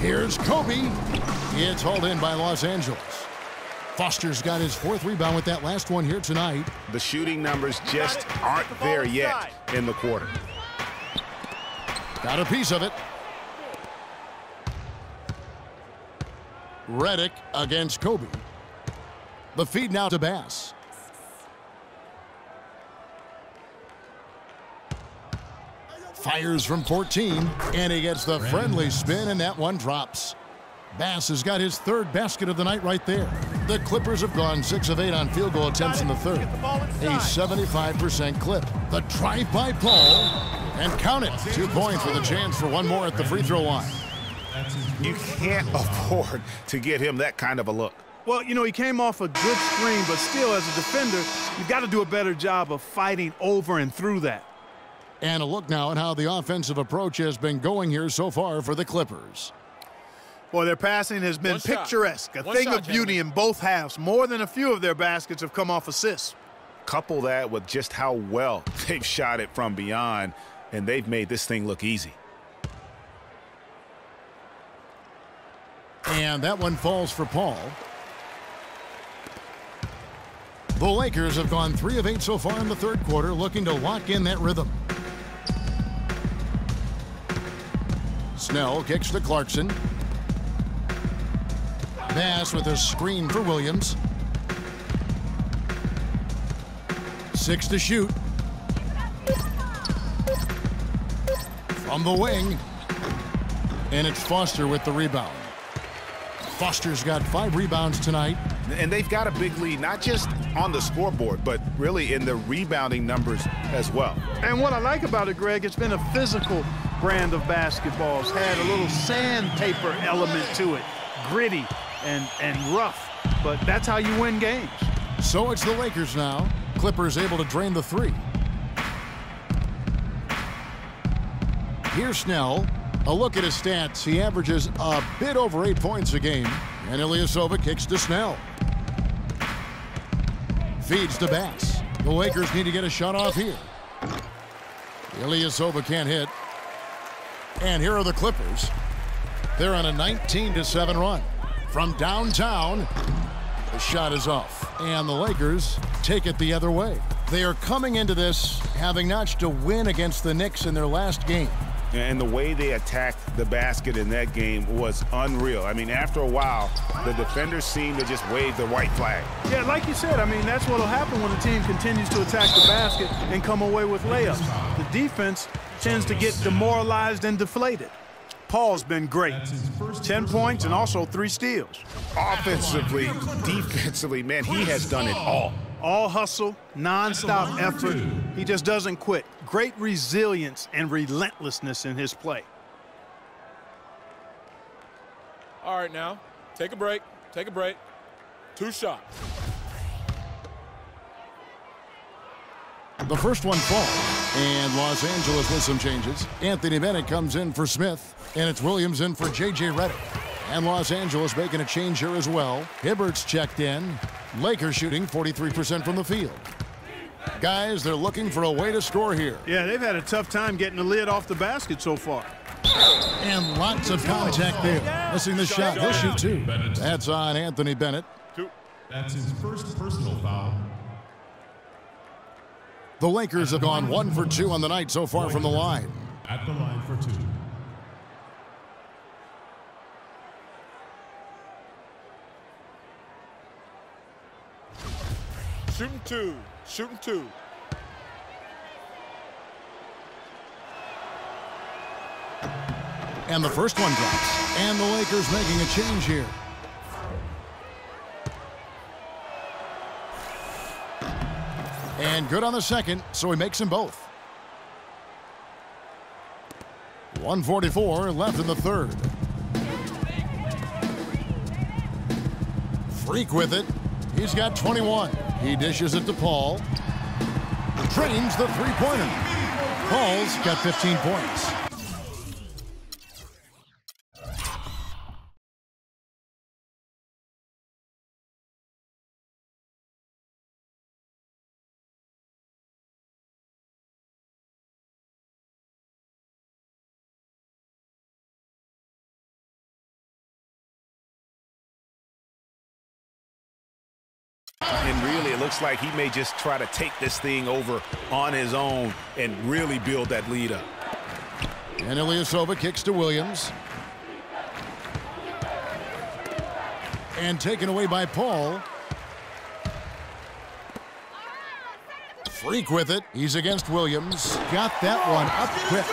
Here's Kobe. It's hauled in by Los Angeles. Foster's got his 4th rebound with that last one here tonight. The shooting numbers just aren't there yet in the quarter. Got a piece of it. Redick against Kobe. The feed now to Bass. Fires from 14, and he gets the friendly spin, and that one drops. Bass has got his 3rd basket of the night right there. The Clippers have gone 6 of 8 on field goal attempts in the 3rd. A 75% clip. The drive by Paul, and count it. 2 points with a chance for one more at the free throw line. You can't afford to get him that kind of a look. Well, you know, he came off a good screen, but still, as a defender, you've got to do a better job of fighting over and through that. And a look now at how the offensive approach has been going here so far for the Clippers. Well, their passing has been picturesque, a thing of beauty in both halves. More than a few of their baskets have come off assists. Couple that with just how well they've shot it from beyond, and they've made this thing look easy. And that one falls for Paul. The Lakers have gone 3 of 8 so far in the 3rd quarter, looking to lock in that rhythm. Snell kicks to Clarkson. Bass with a screen for Williams. 6 to shoot. From the wing. And it's Foster with the rebound. Foster's got 5 rebounds tonight. And they've got a big lead, not just on the scoreboard, but really in the rebounding numbers as well. And what I like about it, Greg, it's been a physical brand of basketball. It's had a little sandpaper element to it. Gritty and rough, but that's how you win games. So it's the Lakers now. Clippers able to drain the 3. Here's Snell. A look at his stats. He averages a bit over 8 points a game. And Ilyasova kicks to Snell. Feeds to Bass. The Lakers need to get a shot off here. Ilyasova can't hit. And here are the Clippers. They're on a 19-7 run. From downtown, the shot is off. And the Lakers take it the other way. They are coming into this having notched a win against the Knicks in their last game. And the way they attacked the basket in that game was unreal. I mean, after a while, the defenders seemed to just wave the white flag. Yeah, like you said, I mean, that's what will happen when the team continues to attack the basket and come away with layups. The defense tends to get demoralized and deflated. Paul's been great. 10 points and also 3 steals. Offensively, defensively, man, he has done it all. All hustle, non-stop effort. He just doesn't quit. Great resilience and relentlessness in his play. All right, now, take a break. Take a break. 2 shots. The first one falls, and Los Angeles with some changes. Anthony Bennett comes in for Smith, and it's Williams in for J.J. Redick. And Los Angeles making a change here as well. Hibbert's checked in. Lakers shooting 43% from the field. Guys, they're looking for a way to score here. Yeah, they've had a tough time getting the lid off the basket so far. And lots of contact there. Missing the shot. He'll shoot 2. That's on Anthony Bennett. That's his first personal foul. The Lakers have gone 1 for 2 on the night so far from the line. At the line for 2. Shooting 2. Shooting 2. And the first one drops. And the Lakers making a change here. And good on the second, so he makes them both. 1:44 left in the 3rd. Freak with it. He's got 21. He dishes it to Paul. Drains the 3-pointer. Paul's got 15 points. And really, it looks like he may just try to take this thing over on his own and really build that lead up. And Ilyasova kicks to Williams. And taken away by Paul. Freak with it. He's against Williams. Got that one up quick.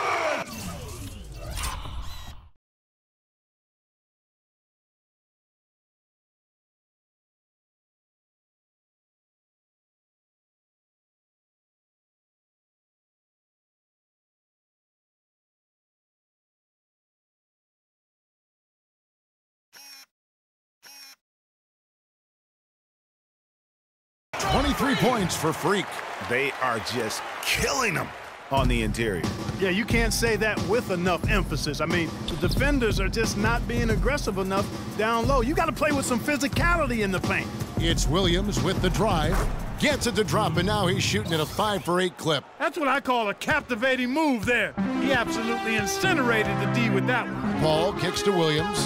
.23 points for Freak. They are just killing them on the interior. Yeah, you can't say that with enough emphasis. I mean, the defenders are just not being aggressive enough down low. You got to play with some physicality in the paint. It's Williams with the drive. Gets it to drop, and now he's shooting at a 5-for-8 clip. That's what I call a captivating move there. He absolutely incinerated the D with that one. Paul kicks to Williams.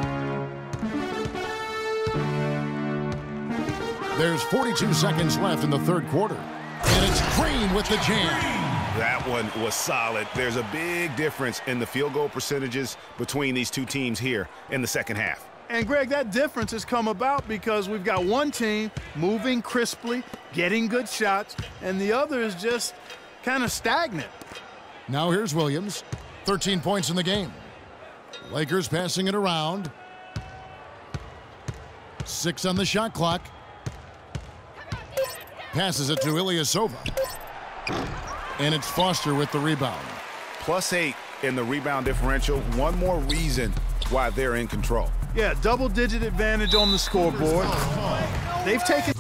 There's 42 seconds left in the third quarter. And it's Green with the jam. That one was solid. There's a big difference in the field goal percentages between these two teams here in the second half. And, Greg, that difference has come about because we've got one team moving crisply, getting good shots, and the other is just kind of stagnant. Now here's Williams. 13 points in the game. Lakers passing it around. 6 on the shot clock. Passes it to Ilyasova. And it's Foster with the rebound. +8 in the rebound differential. One more reason why they're in control. Yeah, double-digit advantage on the scoreboard. They've taken...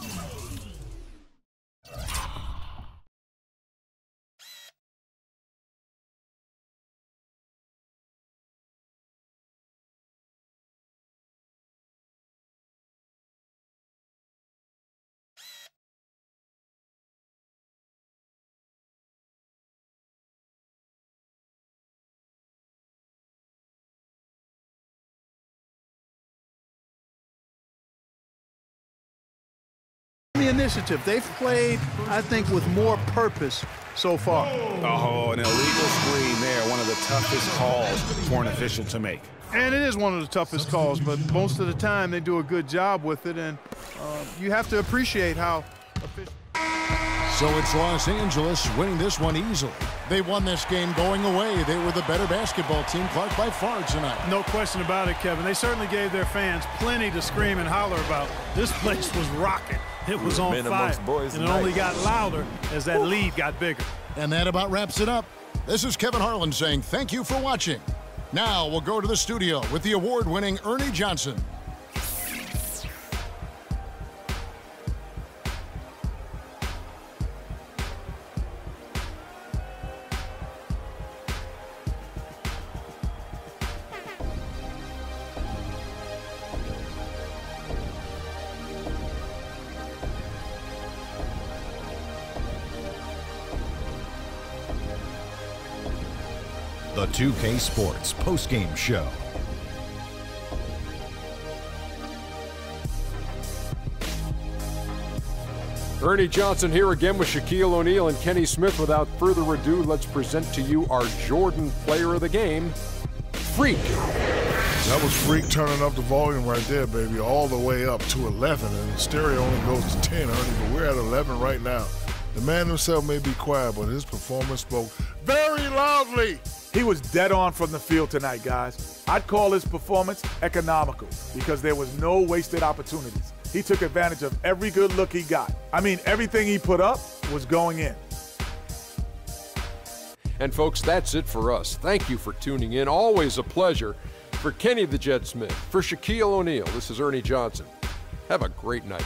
the initiative. They've played, I think, with more purpose so far. Oh, an illegal screen there. One of the toughest calls for an official to make. And it is one of the toughest calls, but most of the time they do a good job with it, and you have to appreciate how official. So it's Los Angeles winning this one easily. They won this game going away. They were the better basketball team, Clark, by far tonight. No question about it, Kevin. They certainly gave their fans plenty to scream and holler about. This place was rocking. It was on fire, and it only got louder as that lead got bigger. And that about wraps it up. This is Kevin Harlan saying thank you for watching. Now we'll go to the studio with the award-winning Ernie Johnson. The 2K Sports postgame show. Ernie Johnson here again with Shaquille O'Neal and Kenny Smith. Without further ado, let's present to you our Jordan Player of the Game, Freak. That was Freak turning up the volume right there, baby, all the way up to 11, and the stereo only goes to 10, Ernie, but we're at 11 right now. The man himself may be quiet, but his performance spoke very loudly. He was dead on from the field tonight, guys. I'd call his performance economical because there was no wasted opportunities. He took advantage of every good look he got. I mean, everything he put up was going in. And folks, that's it for us. Thank you for tuning in. Always a pleasure. For Kenny the Jet Smith, for Shaquille O'Neal, this is Ernie Johnson. Have a great night.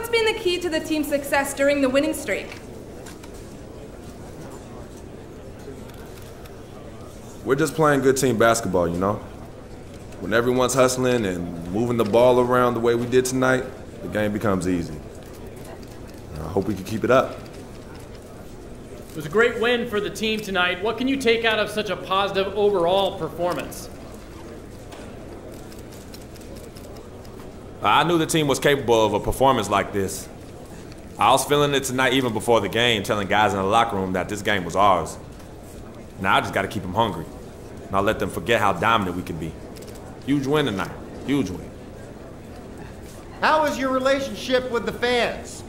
what's been the key to the team's success during the winning streak? We're just playing good team basketball, you know? When everyone's hustling and moving the ball around the way we did tonight, the game becomes easy. I hope we can keep it up. It was a great win for the team tonight. What can you take out of such a positive overall performance? I knew the team was capable of a performance like this. I was feeling it tonight even before the game, telling guys in the locker room that this game was ours. Now I just got to keep them hungry. Not let them forget how dominant we can be. Huge win tonight. Huge win. How is your relationship with the fans?